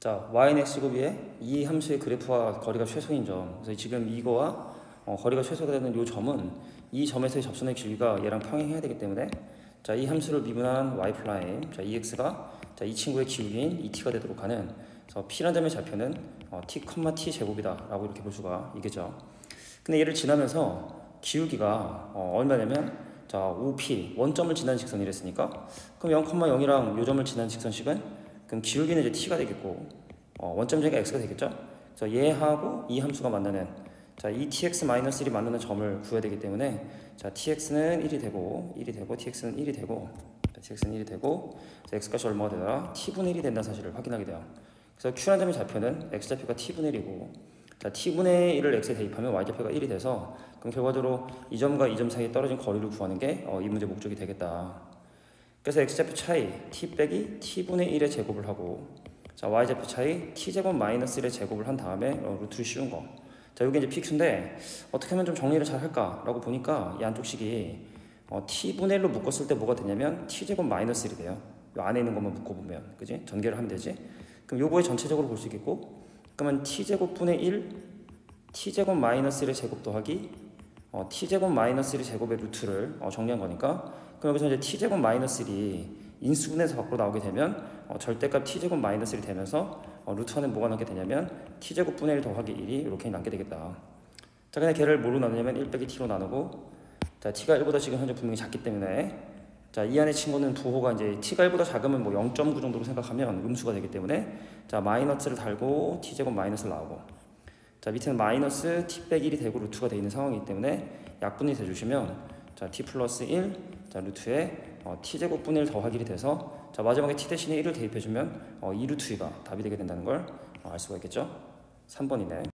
자, y는 x제곱에 이 함수의 그래프와 거리가 최소인 점. 그래서 지금 이거와 거리가 최소가 되는 이 점은 이 점에서의 접선의 길이가 얘랑 평행해야 되기 때문에 자, 이 함수를 미분한 y 프라임, 자, 이 x가 자, 이 친구의 기울기인 2t가 되도록 하는 그래서 p라는 점의 좌표는 t, t 제곱이다 라고 이렇게 볼 수가 있겠죠. 근데 얘를 지나면서 기울기가 얼마냐면 자, 5p 원점을 지나는 직선이 랬으니까 그럼 0,0이랑 요 점을 지나는 직선식은 그럼 기울기는 이제 t가 되겠고 원점 제가 x가 되겠죠. 그래서 얘하고 이 함수가 만나는 자, 이 tx-1이 만나는 점을 구해야 되기 때문에 자, tx는 1이 되고 tx는 1이 되고 tx는 1이 되고 자, x값이 얼마가 되더라? t분의 1이 된다는 사실을 확인하게 돼요. 그래서 q라는 점의 좌표는 x좌표가 t분의 1이고 자, t분의 1을 x에 대입하면 y좌표가 1이 돼서 그럼 결과적으로 이 점과 이 점 사이에 떨어진 거리를 구하는 게 이 문제 목적이 되겠다. 그래서 x좌표 차이 t 빼기 t분의 1의 제곱을 하고 자, y좌표 차이 t제곱 마이너스 1의 제곱을 한 다음에 루트를 씌운 거. 자, 이게 이제 pq인데 어떻게 하면 좀 정리를 잘 할까라고 보니까 이 안쪽 식이 t분의 1로 묶었을 때 뭐가 되냐면 t제곱 마이너스 1이 돼요. 이 안에 있는 것만 묶어보면 그지? 전개를 하면 되지. 그럼 요거에 전체적으로 볼 수 있겠고 그러면 t제곱분의 1 t제곱 마이너스 1의 제곱 더하기 t제곱 마이너스 1의 제곱의 루트를 정리한 거니까 그럼 여기서 이제 t제곱 마이너스 1이 인수분해서 밖으로 나오게 되면 절대값 t제곱 마이너스 1이 되면서 루트 안에 뭐가 남게 되냐면 t제곱분의 1 더하기 1이 이렇게 남게 되겠다. 자, 근데 걔를 뭐로 나누냐면 1 빼기 t로 나누고 자, t가 1보다 지금 현재 분명히 작기 때문에 자, 이 안에 친구는 부호가 이제 t가 1보다 작으면 뭐 0.9 정도로 생각하면 음수가 되기 때문에 자, 마이너스를 달고 t제곱 마이너스를 나오고 자, 밑에는 마이너스 t 빼기 1이 되고 루트가 되어 있는 상황이기 때문에 약분이 돼주시면 자, t 플러스 1 자, 루트에 t제곱분의 1 더하기 1이 돼서 자, 마지막에 t 대신에 1을 대입해주면 2루트 2가 답이 되게 된다는 걸 알 수가 있겠죠. 3번이네.